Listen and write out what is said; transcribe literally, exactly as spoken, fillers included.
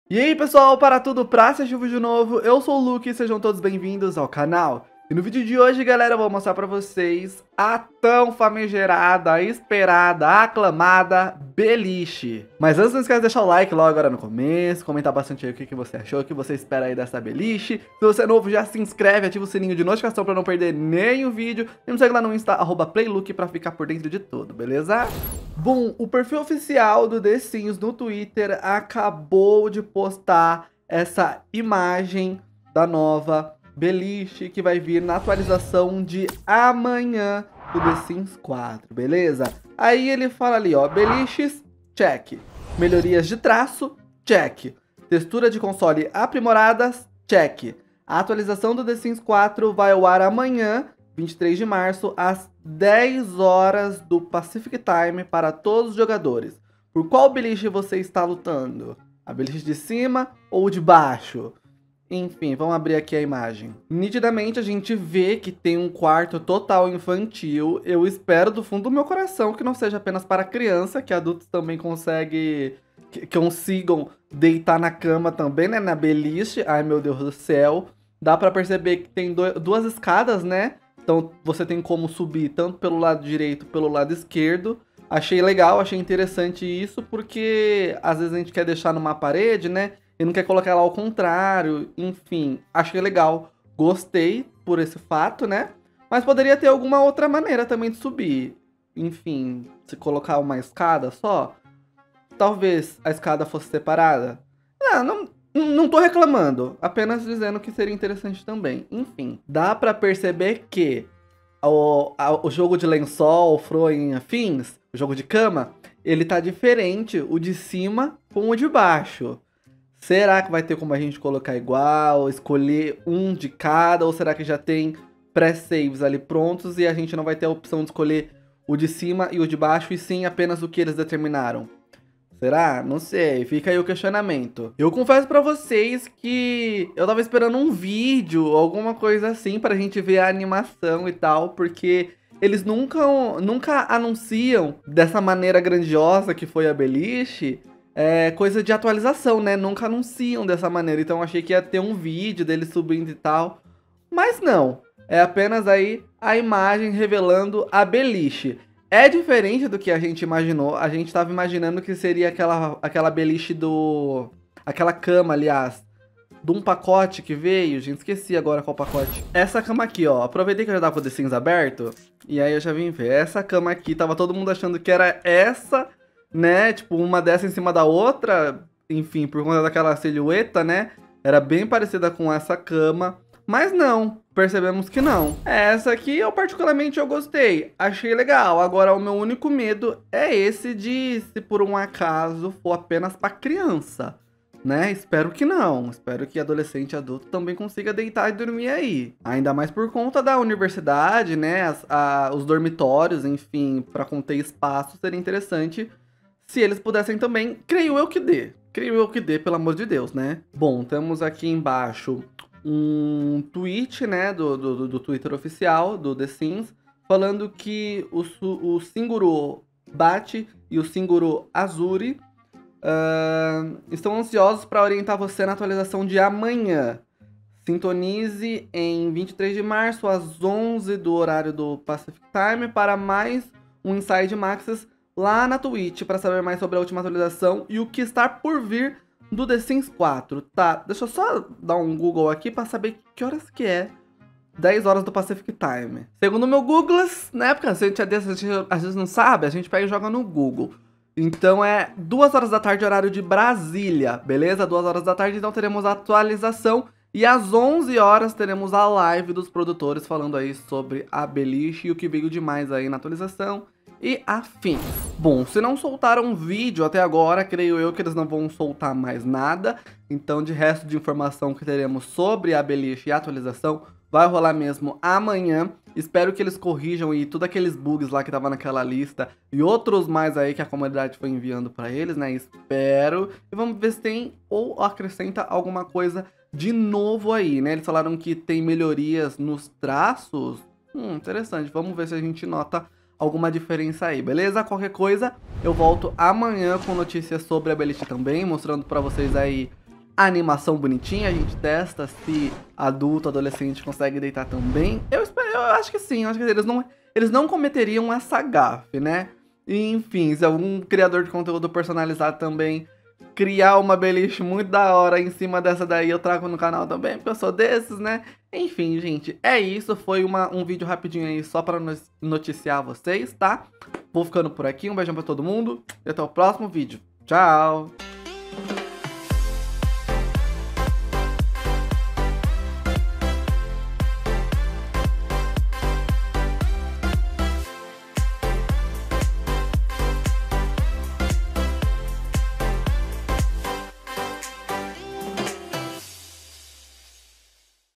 E aí pessoal, para tudo pra assistir o vídeo novo, eu sou o Luke e sejam todos bem-vindos ao canal. E no vídeo de hoje, galera, eu vou mostrar pra vocês a tão famigerada, esperada, aclamada beliche. Mas antes não esquece de deixar o like logo agora no começo, comentar bastante aí o que, que você achou, o que você espera aí dessa beliche. Se você é novo, já se inscreve, ativa o sininho de notificação pra não perder nenhum vídeo. E me segue lá no Insta, arroba playluke, pra ficar por dentro de tudo, beleza? Bom, o perfil oficial do The Sims no Twitter acabou de postar essa imagem da nova beliche que vai vir na atualização de amanhã do The Sims quatro, beleza? Aí ele fala ali, ó, beliches, check. Melhorias de traço, check. Textura de console aprimoradas, check. A atualização do The Sims quatro vai ao ar amanhã, vinte e três de março, às dez horas do Pacific Time para todos os jogadores. Por qual beliche você está lutando? A beliche de cima ou de baixo? Enfim, vamos abrir aqui a imagem. Nitidamente a gente vê que tem um quarto total infantil. Eu espero do fundo do meu coração que não seja apenas para criança, que adultos também conseguem, que consigam deitar na cama também, né, na beliche. Ai, meu Deus do céu. Dá pra perceber que tem do, duas escadas, né? Então você tem como subir tanto pelo lado direito pelo lado esquerdo. Achei legal, achei interessante isso, porque às vezes a gente quer deixar numa parede, né? E não quer colocar lá ao contrário, enfim, achei legal, gostei por esse fato, né? Mas poderia ter alguma outra maneira também de subir. Enfim, se colocar uma escada só, talvez a escada fosse separada. Não, não, não tô reclamando, apenas dizendo que seria interessante também. Enfim, dá pra perceber que o, a, o jogo de lençol, fronha, afins, o jogo de cama, ele tá diferente, o de cima com o de baixo. Será que vai ter como a gente colocar igual, escolher um de cada, ou será que já tem pré-saves ali prontos e a gente não vai ter a opção de escolher o de cima e o de baixo, e sim apenas o que eles determinaram? Será? Não sei, fica aí o questionamento. Eu confesso pra vocês que eu tava esperando um vídeo, alguma coisa assim, pra gente ver a animação e tal, porque eles nunca, nunca anunciam dessa maneira grandiosa que foi a beliche. É coisa de atualização, né? Nunca anunciam dessa maneira. Então eu achei que ia ter um vídeo dele subindo e tal. Mas não. É apenas aí a imagem revelando a beliche. É diferente do que a gente imaginou. A gente tava imaginando que seria aquela, aquela beliche do... Aquela cama, aliás. De um pacote que veio. Gente, esqueci agora qual pacote. Essa cama aqui, ó. Aproveitei que eu já tava com o The Sims aberto. E aí eu já vim ver. Essa cama aqui, tava todo mundo achando que era essa... né, tipo, uma dessa em cima da outra, enfim, por conta daquela silhueta, né, era bem parecida com essa cama, mas não, percebemos que não. Essa aqui, eu particularmente, eu gostei, achei legal. Agora, o meu único medo é esse de, se por um acaso for apenas para criança, né, espero que não, espero que adolescente e adulto também consiga deitar e dormir aí. Ainda mais por conta da universidade, né, as, a, os dormitórios, enfim, para conter espaço, seria interessante se eles pudessem também, creio eu que dê. Creio eu que dê, pelo amor de Deus, né? Bom, temos aqui embaixo um tweet, né, do, do, do Twitter oficial do The Sims, falando que o, o Singuru Bate e o Singuru Azuri uh, estão ansiosos para orientar você na atualização de amanhã. Sintonize em vinte e três de março, às onze do horário do Pacific Time, para mais um Inside Maxis lá na Twitch, para saber mais sobre a última atualização e o que está por vir do The Sims quatro. Tá, deixa eu só dar um Google aqui para saber que horas que é. dez horas do Pacific Time. Segundo o meu Google, né, porque a gente, a gente às vezes não sabe, a gente pega e joga no Google. Então é duas horas da tarde, horário de Brasília, beleza? duas horas da tarde, então teremos a atualização. E às onze horas teremos a live dos produtores falando aí sobre a beliche e o que veio demais aí na atualização e afins. Bom, se não soltaram um vídeo até agora, creio eu que eles não vão soltar mais nada. Então, de resto de informação que teremos sobre a beliche e a atualização, vai rolar mesmo amanhã. Espero que eles corrijam e todos aqueles bugs lá que tava naquela lista e outros mais aí que a comunidade foi enviando pra eles, né? Espero. E vamos ver se tem ou acrescenta alguma coisa de novo aí, né? Eles falaram que tem melhorias nos traços. Hum, interessante. Vamos ver se a gente nota alguma diferença aí, beleza? Qualquer coisa, eu volto amanhã com notícias sobre a beliche também, mostrando pra vocês aí a animação bonitinha, a gente testa se adulto, adolescente consegue deitar também. Eu, espero, eu acho que sim, eu acho que eles não, eles não cometeriam essa gafe, né? E, enfim, se algum criador de conteúdo personalizado também criar uma beliche muito da hora em cima dessa daí, eu trago no canal também, porque eu sou desses, né? Enfim, gente, é isso. Foi uma, um vídeo rapidinho aí só pra noticiar vocês, tá? Vou ficando por aqui, um beijão pra todo mundo e até o próximo vídeo. Tchau!